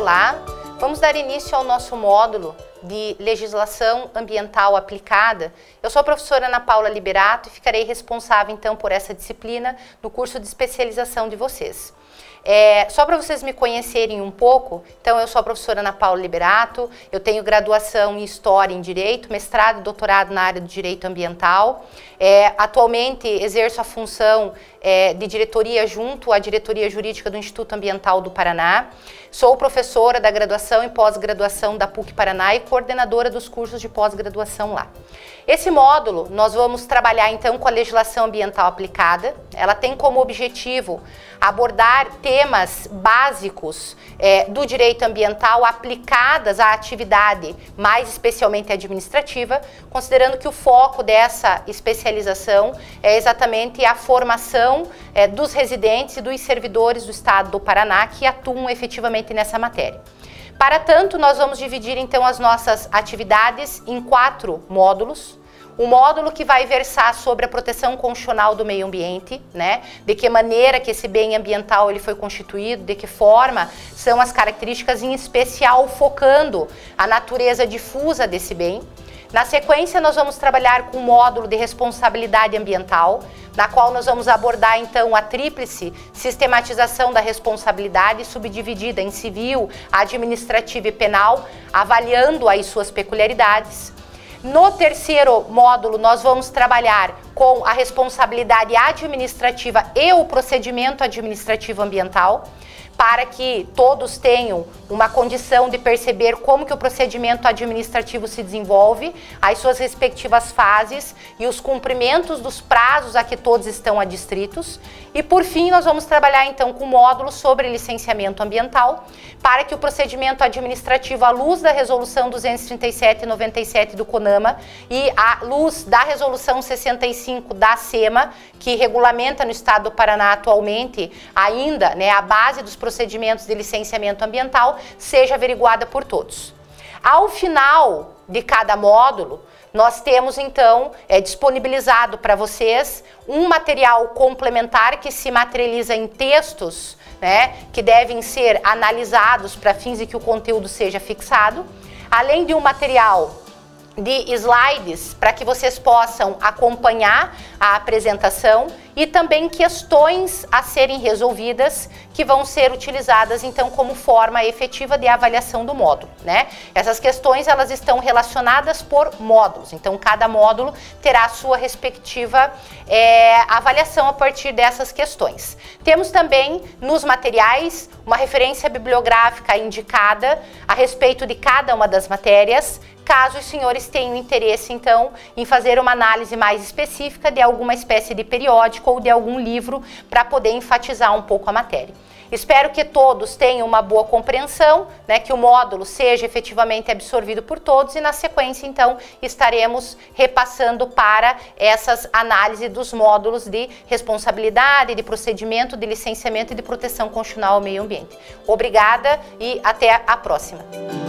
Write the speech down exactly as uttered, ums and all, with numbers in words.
Olá, vamos dar início ao nosso módulo de Legislação Ambiental Aplicada. Eu sou a professora Ana Paula Liberato e ficarei responsável então por essa disciplina no curso de especialização de vocês. É, só para vocês me conhecerem um pouco, então eu sou a professora Ana Paula Liberato, eu tenho graduação em História e em Direito, mestrado e doutorado na área do Direito Ambiental. É, atualmente exerço a função é, de diretoria junto à diretoria jurídica do Instituto Ambiental do Paraná. Sou professora da graduação e pós-graduação da PUC Paraná e coordenadora dos cursos de pós-graduação lá. Esse módulo nós vamos trabalhar então com a legislação ambiental aplicada. Ela tem como objetivo abordar temas básicos é, do direito ambiental aplicadas à atividade, mais especialmente administrativa, considerando que o foco dessa especialização é exatamente a formação é, dos residentes e dos servidores do Estado do Paraná que atuam efetivamente nessa matéria. Para tanto, nós vamos dividir então as nossas atividades em quatro módulos. Um módulo que vai versar sobre a proteção constitucional do meio ambiente, né? De que maneira que esse bem ambiental ele foi constituído, de que forma são as características, em especial focando a natureza difusa desse bem. Na sequência, nós vamos trabalhar com o módulo de responsabilidade ambiental, na qual nós vamos abordar então a tríplice sistematização da responsabilidade, subdividida em civil, administrativa e penal, avaliando aí suas peculiaridades. No terceiro módulo, nós vamos trabalhar com a responsabilidade administrativa e o procedimento administrativo ambiental, para que todos tenham uma condição de perceber como que o procedimento administrativo se desenvolve, as suas respectivas fases e os cumprimentos dos prazos a que todos estão adstritos. E por fim, nós vamos trabalhar então com o módulo sobre licenciamento ambiental, para que o procedimento administrativo, à luz da resolução duzentos e trinta e sete noventa e sete do CONAMA e à luz da resolução sessenta e cinco da SEMA, que regulamenta no Estado do Paraná atualmente ainda, né, a base dos procedimentos de licenciamento ambiental, seja averiguada por todos. Ao final de cada módulo, nós temos então é, disponibilizado para vocês um material complementar que se materializa em textos, né, que devem ser analisados para fins de que o conteúdo seja fixado, além de um material de slides para que vocês possam acompanhar a apresentação e também questões a serem resolvidas que vão ser utilizadas então como forma efetiva de avaliação do módulo, né? Essas questões elas estão relacionadas por módulos, então cada módulo terá a sua respectiva é, avaliação a partir dessas questões. Temos também nos materiais uma referência bibliográfica indicada a respeito de cada uma das matérias, caso os senhores tenham interesse, então, em fazer uma análise mais específica de alguma espécie de periódico ou de algum livro para poder enfatizar um pouco a matéria. Espero que todos tenham uma boa compreensão, né, que o módulo seja efetivamente absorvido por todos e na sequência, então, estaremos repassando para essas análises dos módulos de responsabilidade, de procedimento, de licenciamento e de proteção constitucional ao meio ambiente. Obrigada e até a próxima.